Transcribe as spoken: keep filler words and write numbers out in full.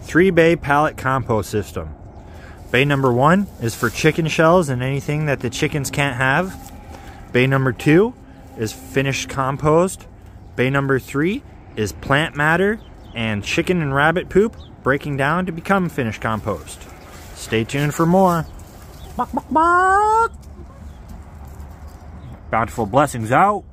three bay pallet compost system. Bay number one is for chicken shells and anything that the chickens can't have. Bay number two is finished compost. Bay number three is plant matter and chicken and rabbit poop breaking down to become finished compost. Stay tuned for more. Bountiful blessings out.